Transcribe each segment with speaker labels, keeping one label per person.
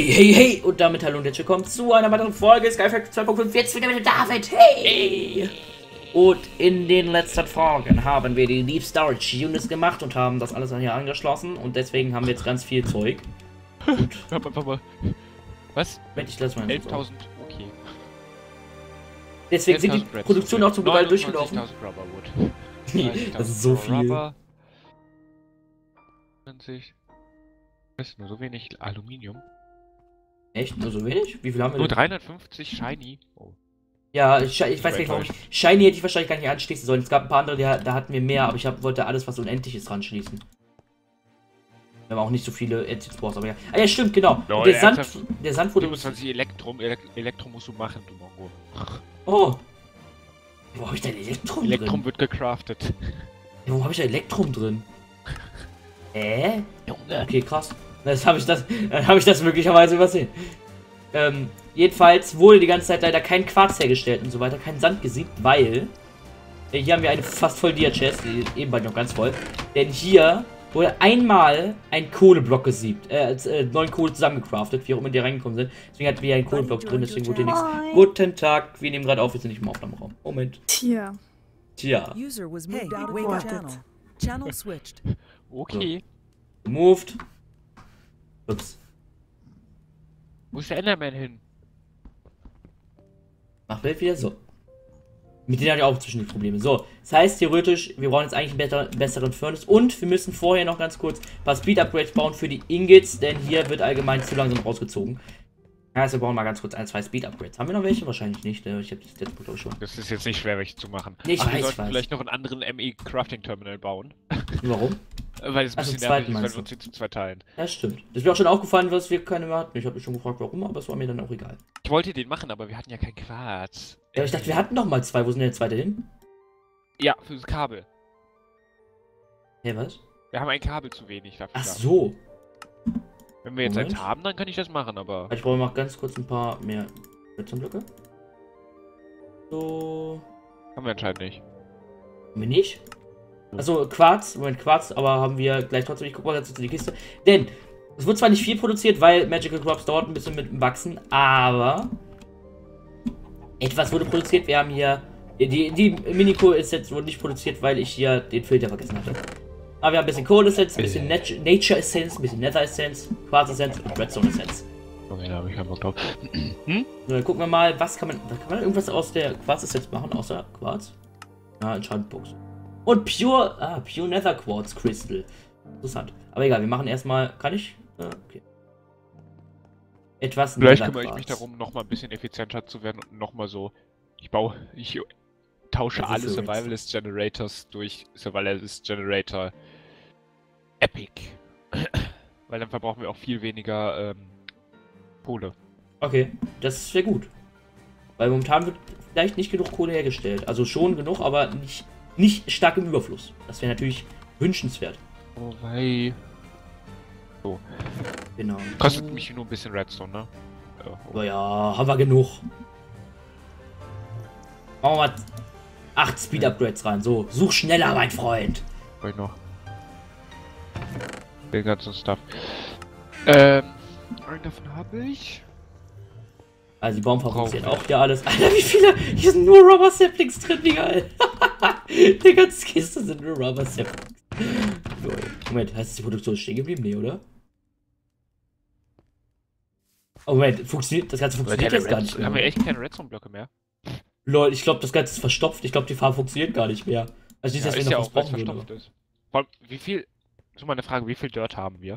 Speaker 1: Hey! Und damit hallo und herzlich willkommen zu einer weiteren Folge Skyfact 2.5. Jetzt wieder mit David. Hey! Und in den letzten Folgen haben wir die Deep Storage Units gemacht und haben das alles hier angeschlossen. Und deswegen haben wir jetzt ganz viel Zeug. Und
Speaker 2: Hab einfach mal. Was?
Speaker 1: Moment, ich lasse mal
Speaker 2: 11.000, okay.
Speaker 1: Deswegen sind die Produktionen auch zum Global durchgelaufen.
Speaker 2: 29.000 Rubberwood.
Speaker 1: Das ist so viel.
Speaker 2: Rubber. 20. Das ist nur so wenig Aluminium.
Speaker 1: Echt? Nur so wenig? Wie viel haben wir
Speaker 2: Nur
Speaker 1: denn?
Speaker 2: 350 Shiny. Oh.
Speaker 1: Ja, ich weiß nicht warum. Shiny hätte ich wahrscheinlich gar nicht anschließen sollen. Es gab ein paar andere, da hatten wir mehr, aber ich wollte alles, was unendlich ist, ranschließen. Wir haben auch nicht so viele Spores, aber ja. Ah ja, stimmt, genau.
Speaker 2: No,
Speaker 1: Und der Sand wurde...
Speaker 2: 27 Elektrum musst du machen, du Mongo.
Speaker 1: Oh. Wo habe ich denn Elektrum drin?
Speaker 2: Elektrum wird gecraftet.
Speaker 1: Ja, wo habe ich da Elektrum drin?
Speaker 2: Junge.
Speaker 1: Okay, krass. Dann habe ich das möglicherweise übersehen. Jedenfalls wurde die ganze Zeit leider kein Quarz hergestellt und so weiter, kein Sand gesiebt, weil hier haben wir eine fast voll Dia-Chest, eben bald noch ganz voll. Denn hier wurde einmal ein Kohleblock gesiebt, 9 Kohle zusammengecraftet, wie auch immer die reingekommen sind. Deswegen hatten wir hier einen Kohleblock drin, deswegen wurde hier nichts. Guten Tag, wir nehmen gerade auf, wir sind nicht im Aufnahmeraum. Moment.
Speaker 3: Tja.
Speaker 4: User was moved out of your channel. Channel switched.
Speaker 2: Okay.
Speaker 1: So. Moved. Ups.
Speaker 2: Wo ist der Enderman hin?
Speaker 1: Mach Bild wieder so. Mit denen hatte ich auch zwischendurch Probleme. So, das heißt theoretisch, wir brauchen jetzt eigentlich einen besseren Furnace und wir müssen vorher noch ganz kurz ein paar Speed-Upgrades bauen für die Ingots, denn hier wird allgemein zu langsam rausgezogen. Also wir brauchen mal ganz kurz 1, 2 Speed-Upgrades. Haben wir noch welche? Wahrscheinlich nicht, ne? Ich habe das jetzt glaube ich schon.
Speaker 2: Das ist jetzt nicht schwer, welche zu machen.
Speaker 1: Nee,
Speaker 2: Aber wir sollten vielleicht noch einen anderen ME-Crafting-Terminal bauen.
Speaker 1: Warum?
Speaker 2: Weil es ein bisschen nervig ist, weil wir uns hier zu zweit teilen.
Speaker 1: Ja, stimmt. Das ist mir auch schon aufgefallen, dass wir keine mehr hatten. Ich habe mich schon gefragt, warum, aber es war mir dann auch egal.
Speaker 2: Ich wollte den machen, aber wir hatten ja kein Quarz.
Speaker 1: Ja, aber ich dachte, wir hatten noch mal 2. Wo sind denn der zweite hin?
Speaker 2: Ja, für das Kabel.
Speaker 1: Hä, was?
Speaker 2: Wir haben ein Kabel zu wenig dafür.
Speaker 1: Ach so.
Speaker 2: Wenn wir jetzt
Speaker 1: Moment.
Speaker 2: eins haben, dann kann ich das machen, aber...
Speaker 1: Ich brauche noch ganz kurz ein paar mehr Blöcke. So.
Speaker 2: Haben wir anscheinend nicht.
Speaker 1: Haben wir nicht? Also Quarz, Moment, Quarz, aber haben wir gleich trotzdem. Ich guck mal ganz kurz in die Kiste. Denn es wird zwar nicht viel produziert, weil Magical Crops dauert ein bisschen mit dem Wachsen, aber etwas wurde produziert. Wir haben hier die Mini-Kohle-Sets wurden nicht produziert, weil ich hier den Filter vergessen hatte. Aber wir haben ein bisschen Kohle-Essenz, ein bisschen Nature-Essenz, ein bisschen Nether-Essenz, Quarz-Essenz und Redstone-Essenz.
Speaker 2: Okay, da habe ich keinen Bock drauf.
Speaker 1: So, dann gucken wir mal, was kann man irgendwas aus der Quarz-Essenz machen, außer Quarz? Ja, Enchantbox. Und Pure Nether Quartz Crystal. Interessant. Aber egal, wir machen erstmal, kann ich? Okay. Etwas
Speaker 2: Vielleicht kümmere ich mich darum, nochmal ein bisschen effizienter zu werden und nochmal so, ich tausche alle Survivalist Generators durch Survivalist Generator Epic. Weil dann verbrauchen wir auch viel weniger Kohle.
Speaker 1: Okay, das wäre gut. Weil momentan wird vielleicht nicht genug Kohle hergestellt. Also schon genug, aber nicht stark im Überfluss. Das wäre natürlich wünschenswert.
Speaker 2: Wobei... So.
Speaker 1: Genau.
Speaker 2: Kostet mich nur ein bisschen Redstone, ne?
Speaker 1: Aber ja, haben wir genug. Machen wir mal 8 Speed-Upgrades rein. So, such schneller, mein Freund.
Speaker 2: Brauch ich noch. Den ganzen Stuff. Einen davon habe ich.
Speaker 1: Also die Baumfabrik auch hier alles. Alter, wie viele? Hier sind nur Rubber Saplings drin, wie geil. Die ganze Kiste sind nur Rubber Saplings. Moment, heißt die Produktion stehen geblieben? Nee, oder? Oh Moment, das Ganze funktioniert jetzt gar nicht mehr.
Speaker 2: Haben wir echt keine Redstone-Blöcke mehr?
Speaker 1: Lol, ich glaube, das Ganze ist verstopft. Ich glaube, die Farbe funktioniert gar nicht mehr. Also nicht, dass wir noch was brauchen
Speaker 2: verstopft ist. Vor allem, wie viel... So mal eine Frage, wie viel Dirt haben wir?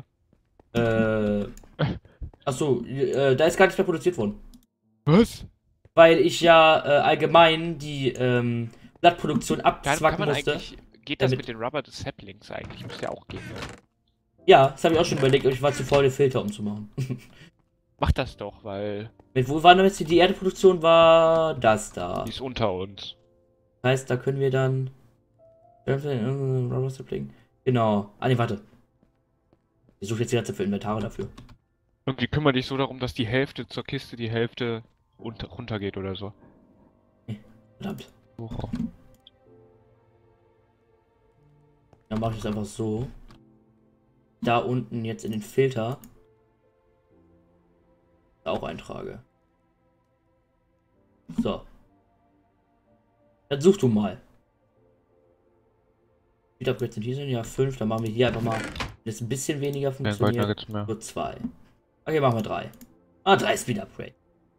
Speaker 1: Achso, da ist gar nicht mehr produziert worden.
Speaker 2: Was?
Speaker 1: Weil ich ja allgemein die Blattproduktion abzwacken musste.
Speaker 2: Geht das mit den Rubber des Saplings eigentlich? Müsste ja auch gehen. Ne?
Speaker 1: Ja, das habe ich auch schon überlegt, aber ich war zu faul, den Filter umzumachen.
Speaker 2: Mach das doch, weil...
Speaker 1: Wo war denn jetzt die Erdeproduktion? War das da.
Speaker 2: Die ist unter uns.
Speaker 1: Das heißt, da können wir dann... Rubber Sapling. Genau. Ah, ne, warte. Ich suche jetzt die ganze Zeit für Inventare dafür.
Speaker 2: Irgendwie kümmere dich so darum, dass die Hälfte zur Kiste, die Hälfte runter geht oder so.
Speaker 1: Verdammt.
Speaker 2: Oh.
Speaker 1: Dann mache ich es einfach so. Da unten jetzt in den Filter auch eintrage. So. Dann such du mal. Wieder präsentieren, ja 5, dann machen wir hier einfach mal, das ein bisschen weniger funktioniert. Nur 2. Okay, machen wir 3. Ah, 3 ist wieder Upgrade.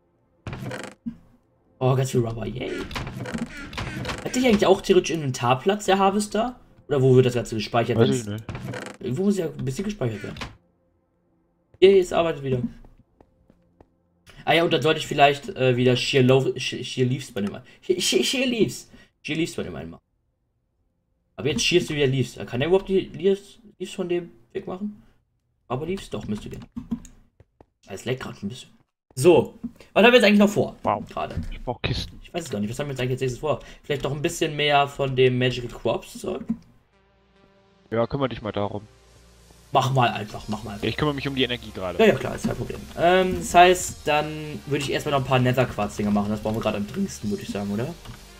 Speaker 1: Oh, ganz viel Rubber, yay. Hat dich eigentlich auch theoretisch Inventarplatz, der Harvester? Oder wo wird das Ganze gespeichert?
Speaker 2: Weiß ich nicht.
Speaker 1: Irgendwo muss ja ein bisschen gespeichert werden. Yay, es arbeitet wieder. Ah ja, und dann sollte ich vielleicht wieder Sheer Leaves bei dem Sheer Leaves bei dem einen machen. Aber jetzt shearst du wieder Leaves. Kann er überhaupt die Leaves von dem wegmachen? Aber Leaves? Doch, müsste gehen. Es leckt gerade ein bisschen. So, was haben wir jetzt eigentlich noch vor?
Speaker 2: Wow.
Speaker 1: Gerade.
Speaker 2: Ich brauche Kisten.
Speaker 1: Ich weiß es gar nicht, was haben wir jetzt eigentlich als nächstes vor? Vielleicht noch ein bisschen mehr von dem Magical Crops zurück?
Speaker 2: Ja, kümmere dich mal darum.
Speaker 1: Mach mal einfach, mach mal.
Speaker 2: Ich kümmere mich um die Energie gerade.
Speaker 1: Ja, ja, klar, ist kein Problem. Das heißt, dann würde ich erstmal noch ein paar Nether-Quarz-Dinger machen. Das brauchen wir gerade am dringendsten, würde ich sagen, oder?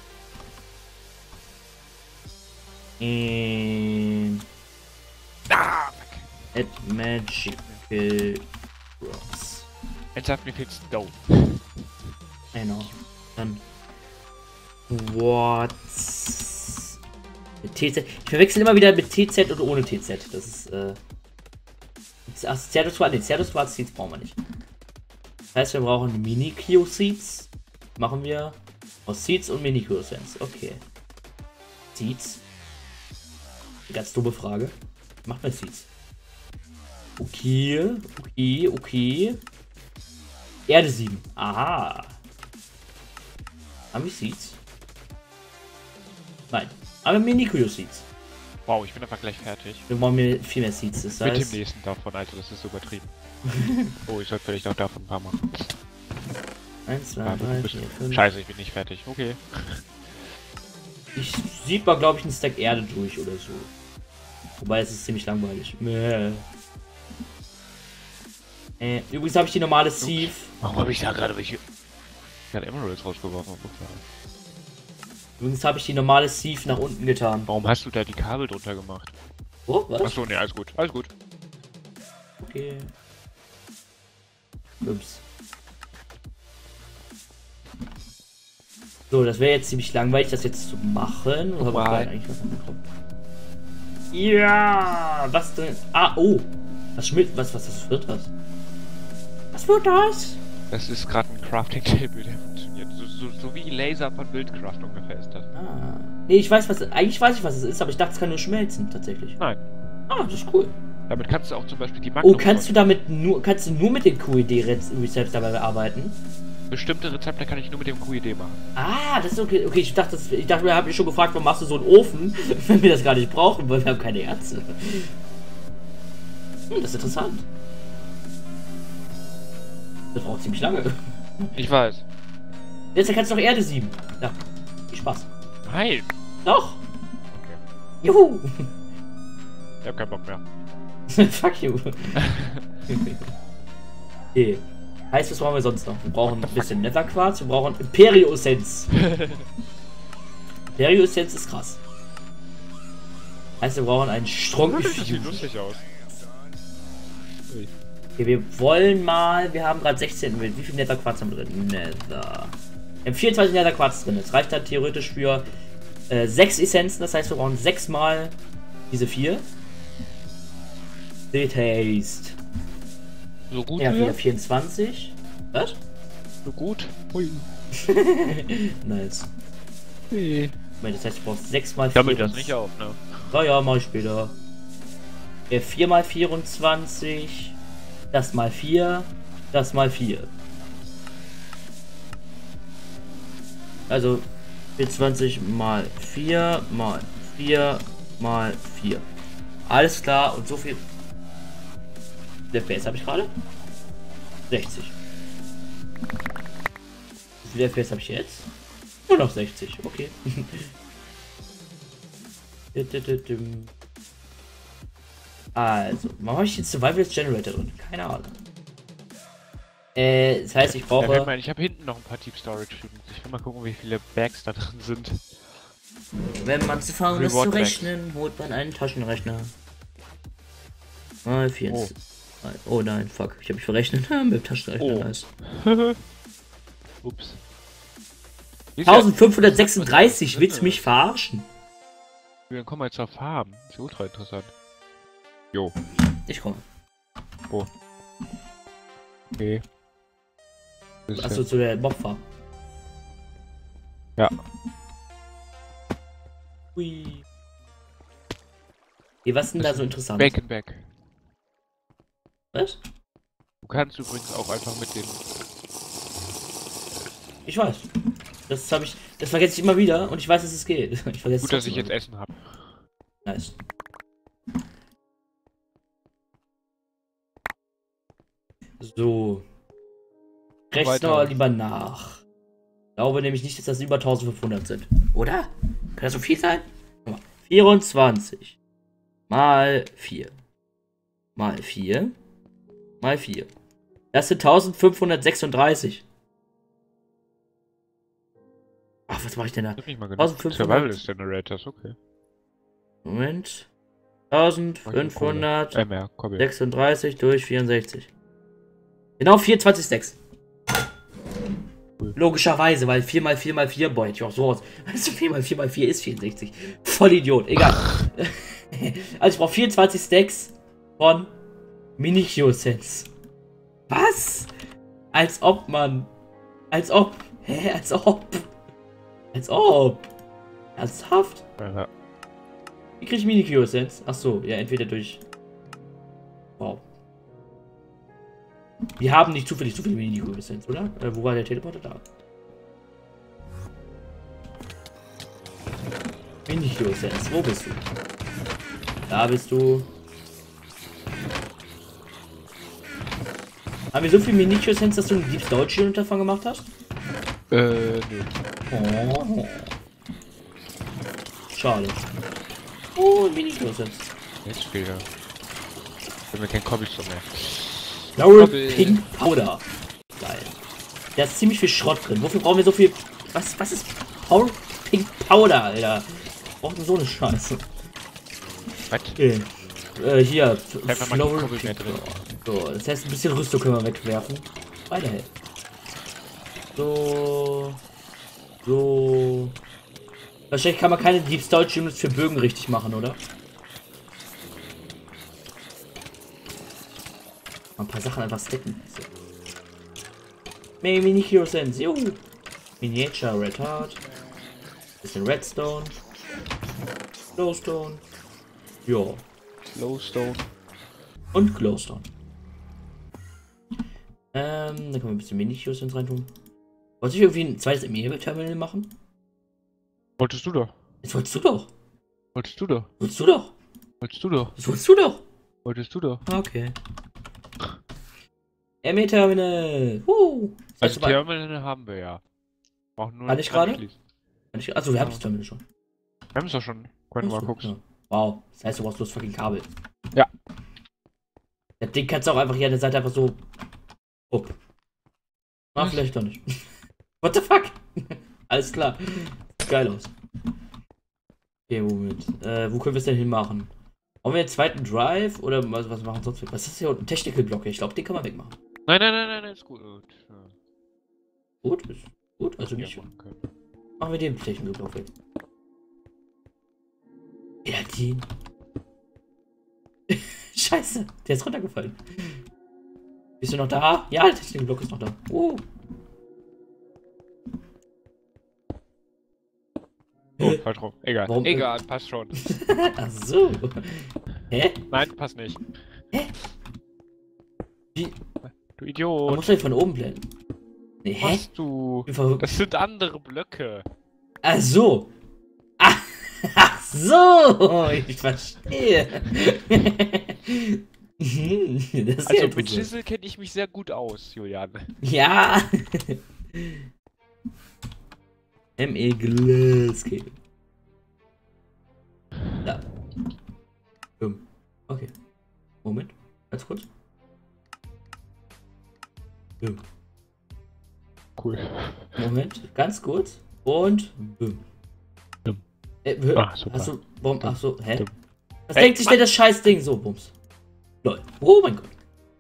Speaker 1: Add Magical Crops.
Speaker 2: Ernsthaft, mir fehlt Stone.
Speaker 1: Genau. Dann Quartz. Mit TZ. Ich verwechsel immer wieder mit TZ und ohne TZ. Das ist, ach, Zertus Seeds brauchen wir nicht. Das heißt, wir brauchen Mini-Q-Seeds. Machen wir aus Seeds und Mini-Q-Seeds. Okay. Seeds. Eine ganz dumme Frage. Macht man Seeds. Okay. Erde 7. Aha. Haben wir Seeds? Nein. Aber Mini-Q-Seeds.
Speaker 2: Wow, ich bin einfach gleich fertig.
Speaker 1: Wir brauchen viel mehr Seeds. Das heißt...
Speaker 2: Mit dem nächsten davon, also das ist übertrieben. Oh, ich sollte vielleicht auch davon ein paar machen.
Speaker 1: 1, 2, 3, 4, 5.
Speaker 2: Scheiße, ich bin nicht fertig. Okay.
Speaker 1: Ich sieht mal, glaube ich, einen Stack Erde durch oder so. Wobei es ist ziemlich langweilig. Übrigens habe ich die normale Sieve.
Speaker 2: Warum habe ich da gerade welche? Ich habe Emeralds rausgeworfen.
Speaker 1: Übrigens habe ich die normale Sieve nach unten getan.
Speaker 2: Warum hast du da die Kabel drunter gemacht?
Speaker 1: Oh, was?
Speaker 2: Achso, ne, alles gut. Alles gut.
Speaker 1: Okay. Ups. So, das wäre jetzt ziemlich langweilig, das jetzt zu machen. Oder habe ich eigentlich was angekommen? Ja, was denn? Ah, oh. Was schmilzt? Was wird das? Was wird das?
Speaker 2: Das ist gerade ein Crafting Table, der funktioniert. So wie Laser von Wildcraft ungefähr ist das.
Speaker 1: Ah. Nee, ich weiß was. Eigentlich weiß ich, was es ist, aber ich dachte, es kann nur schmelzen, tatsächlich.
Speaker 2: Nein.
Speaker 1: Ah, das ist cool.
Speaker 2: Damit kannst du auch zum Beispiel die Magnum.
Speaker 1: Oh, kannst du nur mit den QED-Rezepts dabei arbeiten?
Speaker 2: Bestimmte Rezepte kann ich nur mit dem QED machen.
Speaker 1: Ah, das ist okay. Okay, ich dachte, wir haben mich schon gefragt, warum machst du so einen Ofen, wenn wir das gar nicht brauchen, weil wir haben keine Erze. Das ist interessant. Das braucht ziemlich lange.
Speaker 2: Ich weiß.
Speaker 1: Jetzt kannst du noch Erde 7. Ja, viel Spaß.
Speaker 2: Nein.
Speaker 1: Doch.
Speaker 2: Okay.
Speaker 1: Juhu.
Speaker 2: Ich hab keinen Bock mehr.
Speaker 1: Fuck you. Okay. Heißt, was brauchen wir sonst noch? Wir brauchen ein bisschen Netherquarz, wir brauchen Imperio-Essenz. Imperio-Essenz ist krass. Heißt, wir brauchen einen Strong.
Speaker 2: Das sieht lustig aus.
Speaker 1: Okay, wir wollen mal, wir haben gerade 16, wie viel Netherquarz haben wir drin? Nether. Wir haben 24 Netherquarz drin, das reicht dann theoretisch für 6 Essenzen, das heißt, wir brauchen 6 mal diese 4. Seht Haste.
Speaker 2: So gut
Speaker 1: ja, wieder 24. Was?
Speaker 2: So gut? Hui.
Speaker 1: Nice.
Speaker 2: Hey.
Speaker 1: Das heißt, ich brauche 6 mal 4.
Speaker 2: Sammelt das nicht auf, ne?
Speaker 1: Ja, mach ich später. 4 mal 24. Das mal 4. Das mal 4. Also 24 mal 4 mal 4 mal 4. Alles klar, und so viel. Wie viel FPS habe ich gerade? 60. Wie viel FPS habe ich jetzt? Nur noch 60, okay. Also, warum habe ich jetzt Survivalist Generator drin? Keine Ahnung. Das heißt, ich brauche...
Speaker 2: Ja, ich habe hinten noch ein paar Deep Storage. Ich will mal gucken, wie viele Bags da drin sind.
Speaker 1: Wenn man zu faul ist zu rechnen, holt man einen Taschenrechner. Mal 4.
Speaker 2: Oh.
Speaker 1: Oh nein, fuck. Ich habe mich verrechnet. Mit dem Taschenrechner.
Speaker 2: Oh.
Speaker 1: Nice.
Speaker 2: Ups.
Speaker 1: 1536, willst du mich verarschen?
Speaker 2: Dann kommen wir jetzt auf Farben. Das ist ultra interessant. Jo.
Speaker 1: Ich komme.
Speaker 2: Oh. Okay.
Speaker 1: Achso, zu der Mobfarm.
Speaker 2: Ja.
Speaker 1: Hui. Okay, was ist denn da so interessant?
Speaker 2: Back and back.
Speaker 1: Was?
Speaker 2: Du kannst übrigens auch einfach mit den...
Speaker 1: Ich weiß. Das habe ich. Das vergesse ich immer wieder und ich weiß, dass es geht. Ich vergesse
Speaker 2: Gut, dass ich jetzt Essen habe.
Speaker 1: Nice. So. Rechts noch lieber nach. Ich glaube nämlich nicht, dass das über 1500 sind. Oder? Kann das so viel sein? 24 mal 4 mal 4 mal 4. Das sind 1536. Ach, was mache ich denn da?
Speaker 2: Das hab ich mal gedacht.
Speaker 1: 1500.
Speaker 2: Survival is Generators, okay.
Speaker 1: Moment. 1536 durch 64. Genau 24 Stacks.
Speaker 2: Cool.
Speaker 1: Logischerweise, weil 4 mal 4 mal 4, boah, hätte ich auch so aus. Also 4 mal 4 mal 4 ist 64. Voll Idiot, egal. Also ich brauche 24 Stacks von Mini-Q-Sense. Was? Als ob, Mann. Als ob. Hä? Als ob. Als ob. Ernsthaft?
Speaker 2: Ja.
Speaker 1: Wie kriege ich Mini-Q-Sense? Achso, ja, entweder durch... Wow. Wir haben nicht zufällig so viele Mini-Q-Sense, oder? Wo war der Teleporter? Da. Mini-Q-Sense, wo bist du? Da bist du. Haben wir so viel Mini-Q-Sense, dass du ein Deep Storage Unterfangen gemacht hast?
Speaker 2: Nö.
Speaker 1: Oh. Schade. Oh, Mini-Q-Sense.
Speaker 2: Jetzt später. Wenn wir kein Cobblestone mehr.
Speaker 1: Laurel Pink Powder. Geil. Da ist ziemlich viel Schrott drin. Wofür brauchen wir so viel... Was ist Pink Powder, Alter? Braucht denn so eine Scheiße?
Speaker 2: Was?
Speaker 1: Okay. Hier.
Speaker 2: Einfach mal die Kobbel mehr drin.
Speaker 1: So, das heißt, ein bisschen Rüstung können wir wegwerfen. Weiterhin. So. So. Wahrscheinlich kann man keine Deep Storage Units für Bögen richtig machen, oder? Ein paar Sachen einfach stacken. So. Mini Hero Sense, jo. Miniature Red Heart. Bisschen Redstone. Glowstone. Jo.
Speaker 2: Glowstone.
Speaker 1: Und Glowstone. Da können wir ein bisschen Mini-Hero Sense reintun. Wollte ich irgendwie ein zweites Terminal machen?
Speaker 2: Wolltest du doch.
Speaker 1: Jetzt wolltest du doch.
Speaker 2: Wolltest du doch.
Speaker 1: Wolltest du doch.
Speaker 2: Wolltest du doch.
Speaker 1: Das wolltest du doch.
Speaker 2: Wolltest du doch.
Speaker 1: Okay. ME-Terminal.
Speaker 2: Also Terminal haben wir ja. Brauchen nur
Speaker 1: Kann ich gerade? Achso, wir haben das Terminal schon.
Speaker 2: Wir haben es doch schon. Können wir mal gucken.
Speaker 1: Ja. Wow. Das heißt, du brauchst bloß fucking Kabel.
Speaker 2: Ja.
Speaker 1: Das Ding kannst du auch einfach hier an der Seite einfach so... Up. Ah, vielleicht doch nicht. What the fuck? Alles klar. Sieht geil aus. Okay, Moment. Wo können wir es denn hinmachen? Wollen wir einen zweiten Drive oder was machen sonst? Was ist das hier unten? Technical Block. Ich glaube, den kann man wegmachen.
Speaker 2: Nein, ist gut. Ja.
Speaker 1: Gut, ist gut. Also nicht.
Speaker 2: Ja,
Speaker 1: Machen wir den Technical Block weg. Ja, die. Scheiße, der ist runtergefallen. Bist du noch da? Ja, der Technical Block ist noch da.
Speaker 2: Oh, falsch rum. Egal.
Speaker 1: Warum?
Speaker 2: Egal, passt schon.
Speaker 1: Ach so. Hä?
Speaker 2: Nein, passt nicht.
Speaker 1: Hä? Wie?
Speaker 2: Du
Speaker 1: Man
Speaker 2: Idiot.
Speaker 1: muss doch von oben blenden. Nee, hä?
Speaker 2: Machst du?
Speaker 1: Bin verrückt.
Speaker 2: Das sind andere Blöcke.
Speaker 1: Ach so. Ach so. Ich verstehe. Das ist ja
Speaker 2: Also mit
Speaker 1: interessant.
Speaker 2: Chisel kenne ich mich sehr gut aus, Julian.
Speaker 1: Ja. ME Glasscable. Da. Okay. Moment. Ganz kurz.
Speaker 2: Cool.
Speaker 1: Moment. Ganz kurz. Und.
Speaker 2: Super.
Speaker 1: Hast du. Warum? Ach so. Hä?
Speaker 2: Dumm.
Speaker 1: Was denkt sich denn das scheiß Ding so, Bums? Lol. Oh mein Gott.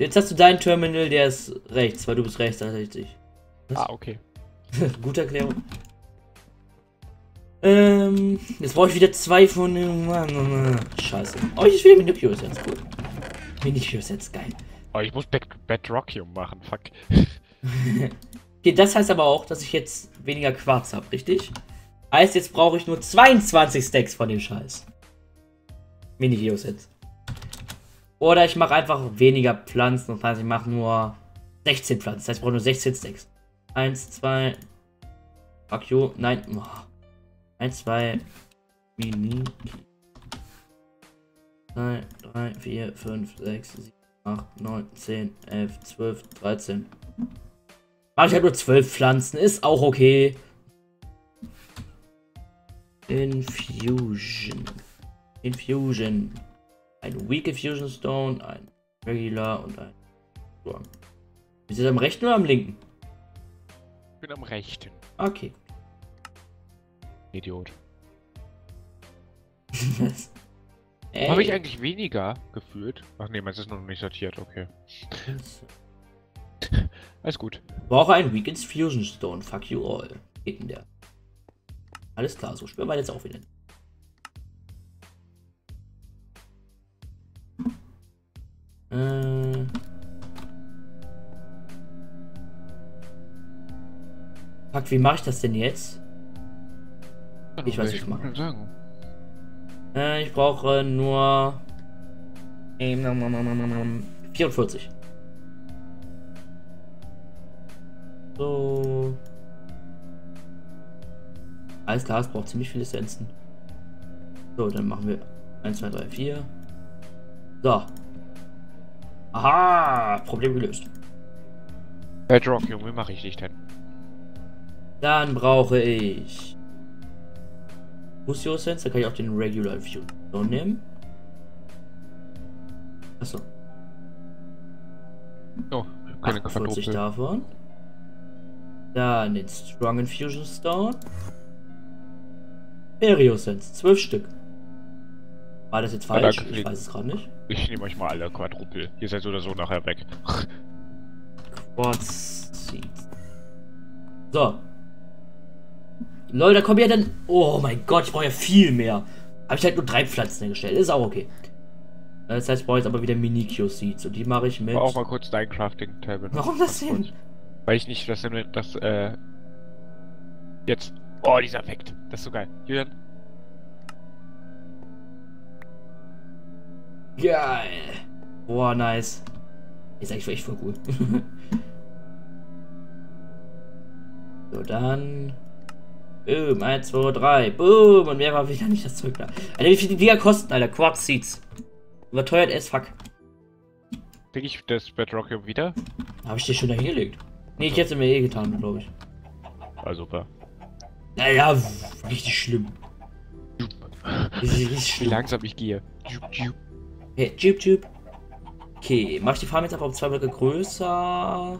Speaker 1: Jetzt hast du deinen Terminal, der ist rechts, weil du bist rechts, das ist richtig.
Speaker 2: Ah, okay.
Speaker 1: Gute Erklärung. Jetzt brauche ich wieder 2 von dem. Scheiße. Oh, ich ist wieder Minicurious jetzt. Cool. Minicurious jetzt, geil.
Speaker 2: Oh, ich muss Bedrockium machen, fuck.
Speaker 1: Okay, das heißt aber auch, dass ich jetzt weniger Quarz habe, richtig? Heißt, jetzt brauche ich nur 22 Stacks von dem Scheiß. Minicurious jetzt. Oder ich mache einfach weniger Pflanzen. Das heißt, ich mache nur 16 Pflanzen. Das heißt, ich brauche nur 16 Stacks. 1, 2. Fuck you. Nein. Oh. 1, 2. Mini. 2, 3, 4, 5, 6, 7, 8, 9, 10, 11, 12, 13. Mach ich halt nur 12 Pflanzen. Ist auch okay. Infusion. Infusion. Ein Weak Infusion Stone, ein Regular und ein Strong. Ist das am rechten oder am linken?
Speaker 2: Ich bin am rechten.
Speaker 1: Okay.
Speaker 2: Idiot.
Speaker 1: Was?
Speaker 2: Habe ich eigentlich weniger gefühlt? Ach nee, meins ist noch nicht sortiert, okay. Alles gut.
Speaker 1: Brauche ein Weak Infusion Stone. Fuck you all. Geht in der. Alles klar, so spüren wir jetzt auch wieder. Fuck, wie mache ich das denn jetzt? Ich weiß, wie ich mache. Ich brauche nur 44. So. Alles klar, es braucht ziemlich viele Essenzen. So, dann machen wir 1, 2, 3, 4. So. Aha, Problem gelöst.
Speaker 2: Bedrock, Junge, wie mache ich dich denn?
Speaker 1: Dann brauche ich Fusio Sense, da kann ich auch den Regular Infusion nehmen. Achso.
Speaker 2: Oh, keine
Speaker 1: 48
Speaker 2: Quadruple.
Speaker 1: davon. Dann den Strong Infusion Stone. Periosense, 12 Stück. War das jetzt falsch?
Speaker 2: danke,
Speaker 1: Ich weiß es gerade nicht.
Speaker 2: Ich nehme euch mal alle Quadruple. Ihr seid so oder so nachher weg.
Speaker 1: Quartz Seeds. So. Leute, da kommen ja dann. Oh mein Gott, ich brauche ja viel mehr. Habe ich halt nur 3 Pflanzen hergestellt. Ist auch okay. Das heißt, ich brauche jetzt aber wieder Mini-Q-Seeds. Und die mache ich mit.
Speaker 2: Auch mal kurz dein Crafting-Table.
Speaker 1: Warum das denn?
Speaker 2: Weil ich nicht, dass das, jetzt. Oh, dieser Effekt. Das ist so geil. Julian?
Speaker 1: Geil. Boah, nice. Ist eigentlich echt voll cool. So, dann. Boom, 1, 2, 3. Boom. Und wer war wieder nicht das Zeug da? Alter, wie viel die Dinger kosten, Alter? Quartz Seeds. Überteuert as fuck.
Speaker 2: Krieg ich das Bedrockium wieder?
Speaker 1: Habe ich dir schon da hingelegt? Nee, ich hätte es mir eh getan, glaube ich.
Speaker 2: War super.
Speaker 1: Naja, richtig schlimm. Richtig
Speaker 2: Wie
Speaker 1: schlimm.
Speaker 2: langsam ich gehe.
Speaker 1: Okay, Jeep. Okay, mach ich die Farm jetzt einfach um 2 Blöcke größer.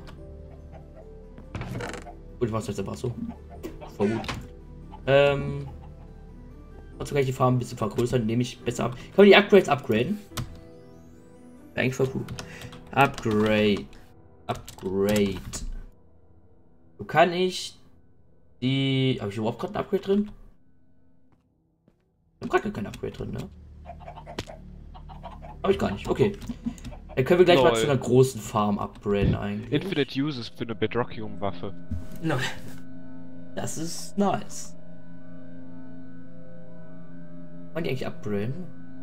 Speaker 1: Gut, ich mach's jetzt einfach so. Voll gut. Trotzdem kann ich die Farm ein bisschen vergrößern, indem ich besser ab. Kann man die Upgrades upgraden? Wäre eigentlich voll cool. Upgrade. So kann ich die. Habe ich überhaupt gerade ein Upgrade drin? Ich habe gerade kein Upgrade drin, ne? Habe ich gar nicht. Okay. Dann können wir gleich mal zu einer großen Farm upgraden eigentlich.
Speaker 2: Infinite Uses für eine Bedrockium-Waffe.
Speaker 1: No. Das ist nice. Wollen die eigentlich upgraden?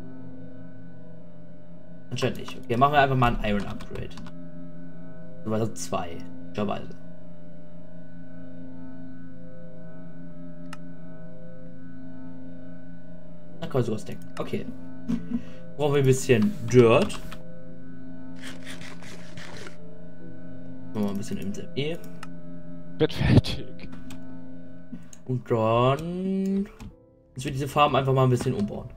Speaker 1: Anscheinend nicht. Okay, machen wir einfach mal ein Iron Upgrade. So war das 2. Möglicherweise. Da kann man sowas denken. Okay. Brauchen wir ein bisschen Dirt. Machen wir ein bisschen MZE.
Speaker 2: Wird fertig.
Speaker 1: Und dann müssen wir diese Farben einfach mal ein bisschen umbauen.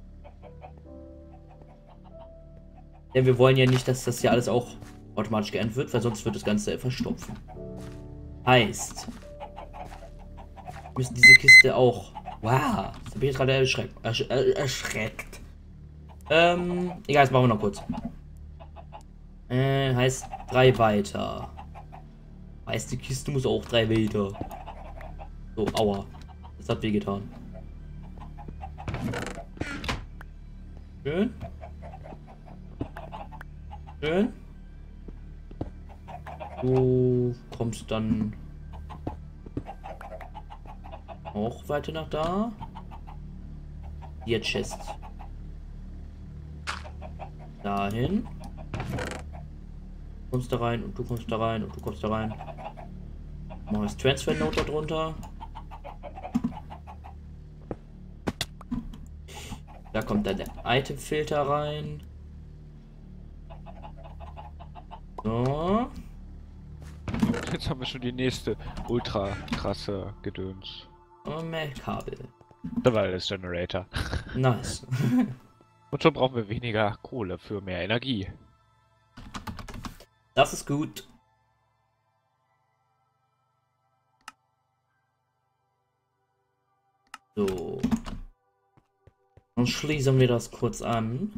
Speaker 1: Denn wir wollen ja nicht, dass das hier alles auch automatisch geerntet wird, weil sonst wird das Ganze verstopfen. Heißt, wir müssen diese Kiste auch. Wow, das bin ich jetzt gerade erschreckt. Egal, jetzt machen wir noch kurz. Heißt 3 weiter. Heißt, die Kiste muss auch 3 weiter. So, aua. Das hat wehgetan. Schön. Schön. Du kommst dann auch weiter nach da. Hier Chest. Dahin. Du kommst da rein und du kommst da rein und du kommst da rein. Mach das Transfer Note darunter. Da kommt dann der Item Filter rein. So.
Speaker 2: Jetzt haben wir schon die nächste ultra krasse Gedöns.
Speaker 1: Und mehr Kabel.
Speaker 2: Survival Generator.
Speaker 1: Nice.
Speaker 2: Und schon brauchen wir weniger Kohle für mehr Energie.
Speaker 1: Das ist gut. So. Dann schließen wir das kurz an.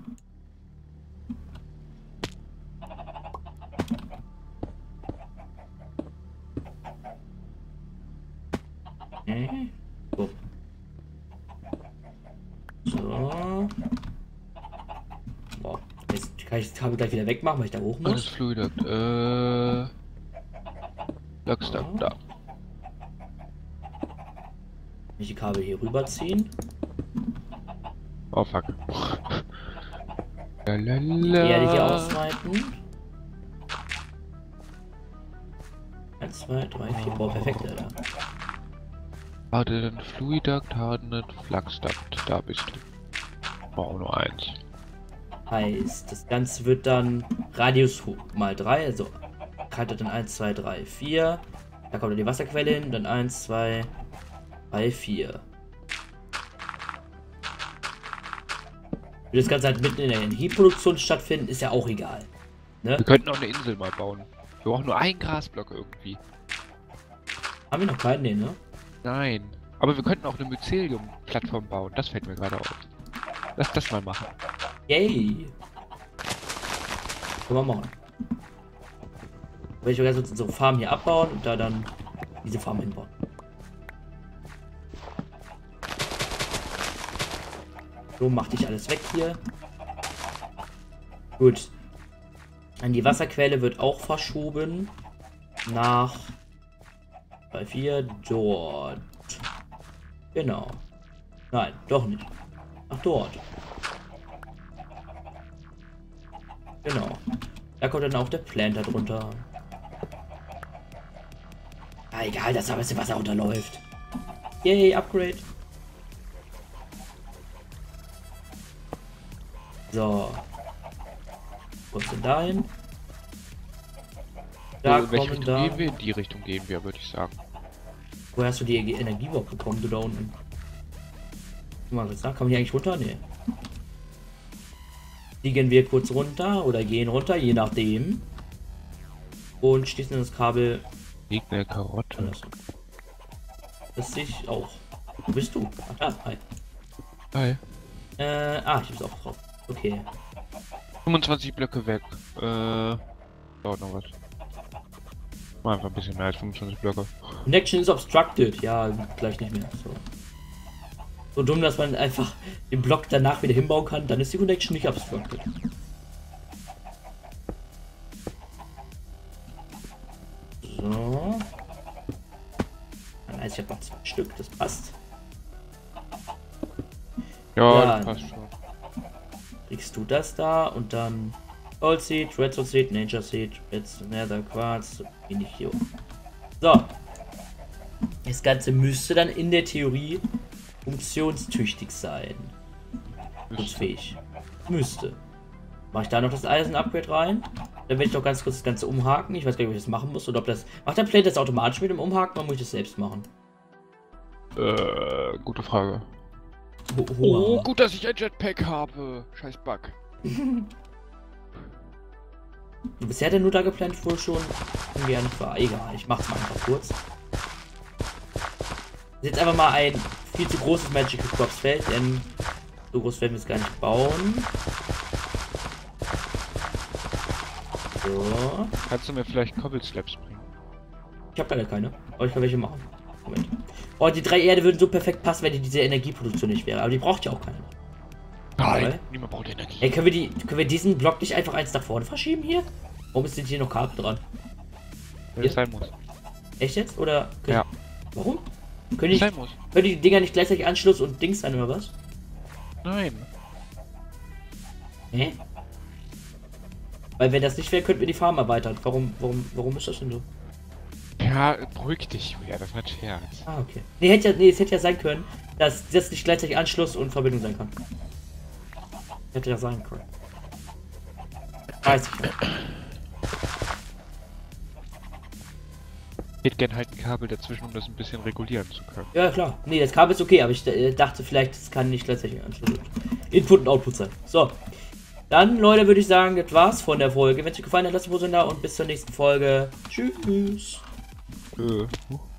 Speaker 1: Okay. So. So. Boah. Jetzt kann ich das Kabel gleich wieder wegmachen, weil ich da hoch muss.
Speaker 2: Alles Fluiduct. Lockstock, da.
Speaker 1: Die Kabel hier rüberziehen.
Speaker 2: Oh fuck.
Speaker 1: Die Erde hier ausweiten. 1, 2, 3, 4. Boah, perfekt, Alter.
Speaker 2: Hardened Fluiduct, Hardened Fluxduct. Da bist du. Oh, nur 1.
Speaker 1: Heißt, das Ganze wird dann Radius mal 3, also Karte dann 1, 2, 3, 4. Da kommt dann die Wasserquelle hin, dann 1, 2, 3, 4. Wenn das Ganze halt mitten in der Energieproduktion stattfinden, ist ja auch egal. Ne?
Speaker 2: Wir könnten auch eine Insel mal bauen. Wir brauchen nur einen Grasblock irgendwie.
Speaker 1: Haben wir noch keinen, nee, ne?
Speaker 2: Nein. Aber wir könnten auch eine Mycelium-Plattform bauen. Das fällt mir gerade auf. Lass das mal machen.
Speaker 1: Yay! Können wir machen. Will ich jetzt unsere Farm hier abbauen und da dann diese Farm hinbauen. So, mach dich alles weg hier. Gut. An die Wasserquelle wird auch verschoben. Nach 3, 4 dort. Genau. Nein, doch nicht. Ach, dort. Genau. Da kommt dann auch der Planter drunter. Ah, egal, dass da ein bisschen Wasser runterläuft. Yay, Upgrade. So. Wo ist denn dahin? Da
Speaker 2: In welche
Speaker 1: kommen
Speaker 2: Richtung
Speaker 1: da.
Speaker 2: gehen wir? In die Richtung gehen wir, würde ich sagen.
Speaker 1: Woher hast du die Energie überhaupt bekommen, du da unten? Guck mal, jetzt da. Kann man hier eigentlich runter? Nee. Fliegen wir kurz runter oder gehen runter, je nachdem. Und schließen das Kabel.
Speaker 2: Liegt eine Karotte.
Speaker 1: Anders. Das sehe ich auch. Wo bist du? Ach da, hi.
Speaker 2: Hi.
Speaker 1: Ich hab's auch drauf. Okay.
Speaker 2: 25 Blöcke weg. Dauert noch was. Mal einfach ein bisschen mehr als 25 Blöcke.
Speaker 1: Connection is obstructed. Ja, gleich nicht mehr. So dumm, dass man einfach den Block danach wieder hinbauen kann, dann ist die Connection nicht obstructed. So. Nice, ich habe noch 2 Stück, das passt.
Speaker 2: Ja,
Speaker 1: Ja.
Speaker 2: das passt schon.
Speaker 1: Kriegst du das da und dann Gold Seed, Redstone Seed, Nature Seed, Redstone, Nether, Quarz, Inigio. So. Das Ganze müsste dann in der Theorie funktionstüchtig sein. Funktionsfähig. Müsste. Mache ich da noch das Eisen-Upgrade rein? Dann werde ich doch ganz kurz das Ganze umhaken. Ich weiß gar nicht, ob ich das machen muss oder ob das. Macht der Plate das automatisch mit dem Umhaken oder muss ich das selbst machen?
Speaker 2: Gute Frage.
Speaker 1: Oh,
Speaker 2: gut, dass ich ein Jetpack habe. Scheiß Bug.
Speaker 1: Bisher hat er nur da geplant, wohl schon ungern war. Egal, ich mach's mal einfach kurz. Das ist jetzt einfach mal ein viel zu großes Magical Crops Feld, denn so groß werden wir es gar nicht bauen. So. So.
Speaker 2: Kannst du mir vielleicht Cobble-Slabs bringen?
Speaker 1: Ich habe leider keine, aber ich kann welche machen. Moment. Oh, die 3 Erde würden so perfekt passen, wenn diese Energieproduktion nicht wäre. Aber die braucht ja auch keine.
Speaker 2: Nein, niemand braucht Energie.
Speaker 1: Ey, können wir diesen Block nicht einfach eins nach vorne verschieben hier? Warum sind hier noch Kabel dran?
Speaker 2: Wenn es sein muss.
Speaker 1: Echt jetzt? Oder?
Speaker 2: Ja.
Speaker 1: Warum? Können die Dinger nicht gleichzeitig Anschluss und Dings sein oder was?
Speaker 2: Nein.
Speaker 1: Hä? Weil wenn das nicht wäre, könnten wir die Farm erweitern. Warum ist das denn so?
Speaker 2: Ja, beruhig dich, ja, das war ein Scherz.
Speaker 1: Ah, okay. Nee, es hätte ja sein können, dass das nicht gleichzeitig Anschluss und Verbindung sein kann. Hätte ja sein können. Weiß ich nicht.
Speaker 2: Ich hätte gern halt ein Kabel dazwischen, um das ein bisschen regulieren zu können.
Speaker 1: Ja, klar. Nee, das Kabel ist okay, aber ich dachte vielleicht, es kann nicht gleichzeitig Anschluss und Input und Output sein. So. Dann, Leute, würde ich sagen, das war's von der Folge. Wenn es euch gefallen hat, lasst ein Abo da und bis zur nächsten Folge. Tschüss.